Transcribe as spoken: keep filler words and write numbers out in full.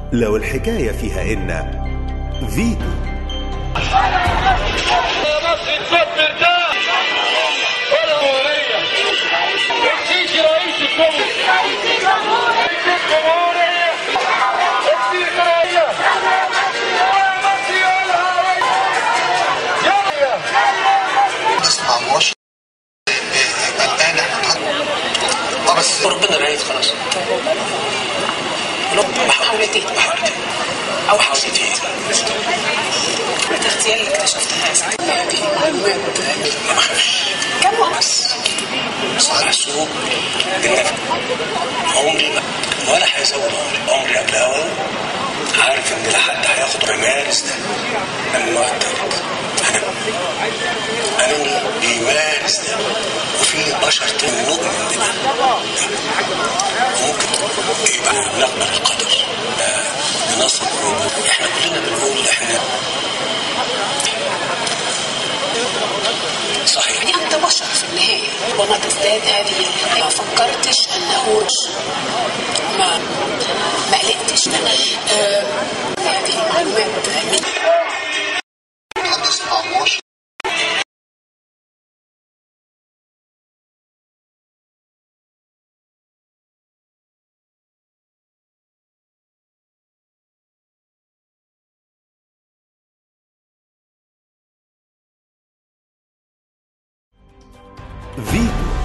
لو الحكاية فيها إن فيتو. مصر تصدر ده ولا جمهورية السيسي رئيس الجمهورية رئيس الجمهورية السيسي رئيس يا مصر يا يا نسمع موش الآن اه بس ربنا رايد خلاص محاولتين محاولتين او حاولتين الاغتيال اللي اكتشفتها هذه معلومات كم بس محسوب بالنفع. عمري ولا هيزود عمري عمري قبل اوله عارف ان لا حد هياخد بيمارس ده من المؤكد. انا انا بيمارس ده وفي بشر تاني نؤمن بده ممكن يبقى نقبل القدر نصب. احنا كلنا بنقول احنا صحيح يعني انت بشر في النهايه وما تزداد هذه ما فكرتش انه ما ما قلقتش آه هذه المعلومات نسمع موش فيتو.